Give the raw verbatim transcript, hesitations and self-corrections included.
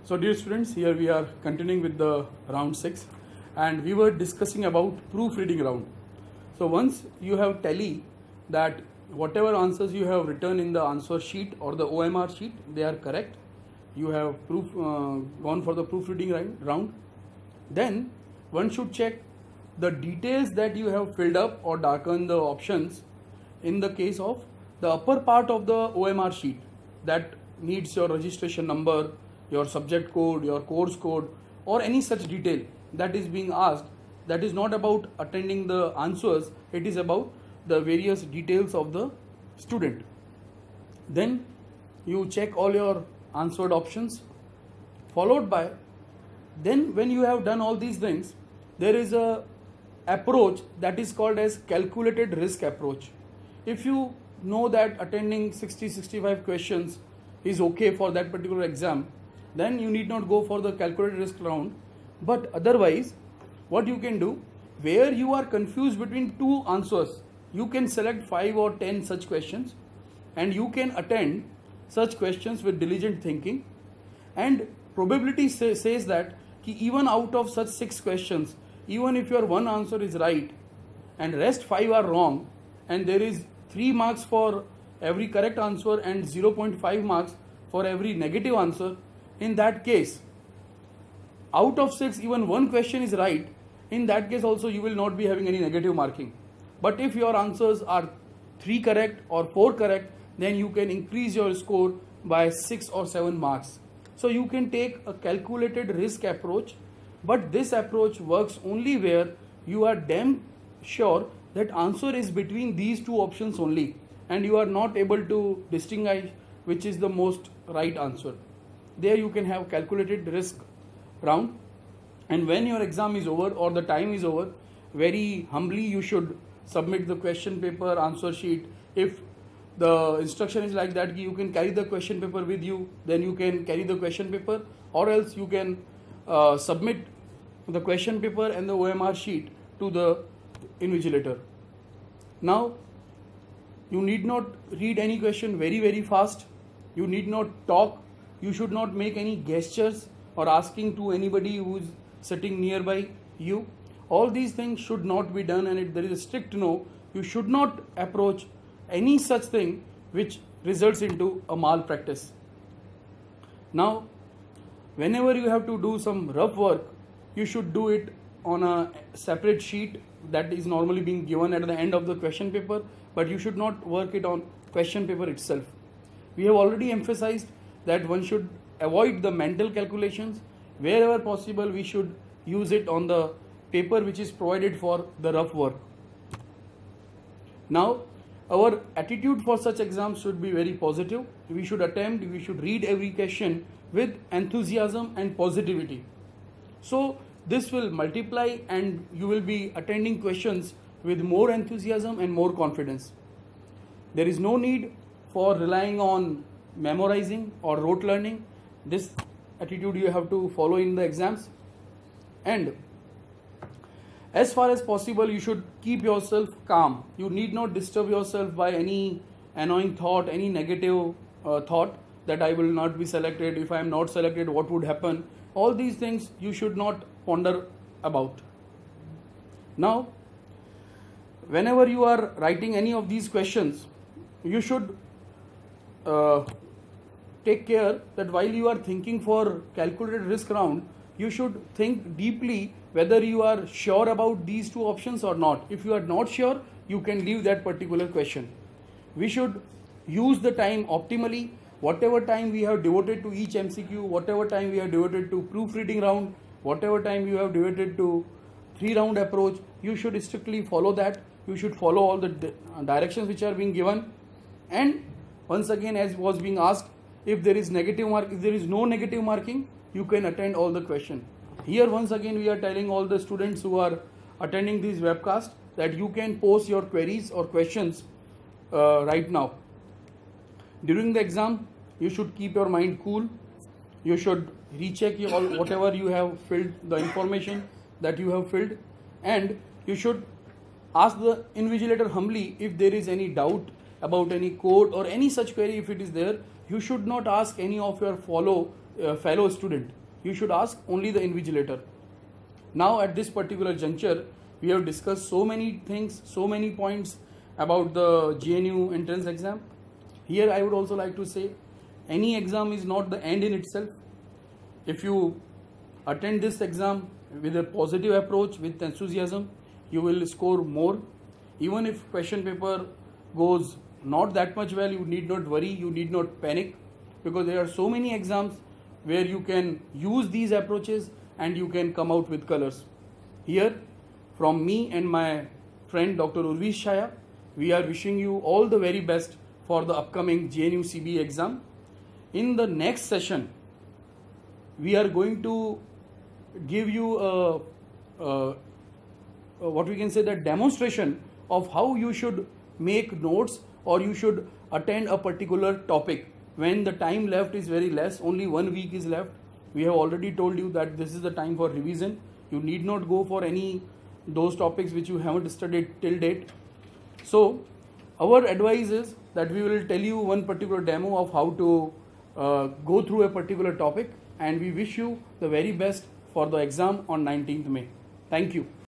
So dear students, here we are continuing with the round six and we were discussing about proofreading round. So once you have tally that whatever answers you have written in the answer sheet or the O M R sheet, they are correct. You have proof uh, gone for the proofreading round. Then one should check the details that you have filled up or darkened the options in the case of the upper part of the O M R sheet that needs your registration number, your subject code, your course code, or any such detail that is being asked. That is not about attending the answers, it is about the various details of the student. Then you check all your answered options, followed by, then when you have done all these things, there is a approach that is called as calculated risk approach. If you know that attending sixty to sixty-five questions is okay for that particular exam, then you need not go for the calculated risk round. But otherwise, what you can do, where you are confused between two answers, you can select five or ten such questions and you can attend such questions with diligent thinking. And probability say, says that even out of such six questions, even if your one answer is right and rest five are wrong, and there is three marks for every correct answer and zero point five marks for every negative answer, in that case, out of six, even one question is right, in that case also you will not be having any negative marking. But if your answers are three correct or four correct, then you can increase your score by six or seven marks. So you can take a calculated risk approach, but this approach works only where you are damn sure that answer is between these two options only and you are not able to distinguish which is the most right answer. There you can have calculated risk round, and when your exam is over or the time is over, very humbly you should submit the question paper, answer sheet. If the instruction is like that, you can carry the question paper with you, then you can carry the question paper, or else you can uh, submit the question paper and the O M R sheet to the invigilator. Now, you need not read any question very very fast. You need not talk. You should not make any gestures or asking to anybody who is sitting nearby you. All these things should not be done, and it, there is a strict no. You should not approach any such thing which results into a malpractice. Now, whenever you have to do some rough work, you should do it on a separate sheet that is normally being given at the end of the question paper, but you should not work it on question paper itself. We have already emphasized that one should avoid the mental calculations. Wherever possible, we should use it on the paper which is provided for the rough work. Now, our attitude for such exams should be very positive. We should attempt, we should read every question with enthusiasm and positivity. So this will multiply and you will be attending questions with more enthusiasm and more confidence. There is no need for relying on memorizing or rote learning. This attitude you have to follow in the exams. And as far as possible, you should keep yourself calm. You need not disturb yourself by any annoying thought, any negative uh, thought that I will not be selected. If I am not selected, what would happen? All these things you should not ponder about. Now, whenever you are writing any of these questions, you should uh, take care that while you are thinking for calculated risk round, you should think deeply whether you are sure about these two options or not. If you are not sure, you can leave that particular question. We should use the time optimally. Whatever time we have devoted to each M C Q, whatever time we have devoted to proofreading round, whatever time you have devoted to three round approach, you should strictly follow that. You should follow all the directions which are being given. And once again, as was being asked, if there is negative mark, if there is no negative marking, you can attend all the question. Here once again we are telling all the students who are attending this webcast that you can post your queries or questions uh, right now. During the exam, you should keep your mind cool. You should recheck your, whatever you have filled, the information that you have filled, and you should ask the invigilator humbly if there is any doubt about any code or any such query. If it is there, you should not ask any of your follow, uh, fellow student. You should ask only the invigilator. Now at this particular juncture, we have discussed so many things, so many points about the J N U entrance exam. Here I would also like to say, any exam is not the end in itself. If you attend this exam with a positive approach, with enthusiasm, you will score more. Even if question paper goes not that much well, you need not worry, you need not panic, because there are so many exams where you can use these approaches and you can come out with colors. Here, from me and my friend Doctor Urvish Shaya, we are wishing you all the very best for the upcoming J N U C B exam. In the next session, we are going to give you a, a, a what we can say that demonstration of how you should make notes or you should attend a particular topic when the time left is very less, only one week is left. We have already told you that this is the time for revision. You need not go for any those topics which you haven't studied till date. So our advice is that we will tell you one particular demo of how to uh, go through a particular topic, and we wish you the very best for the exam on nineteenth May. Thank you.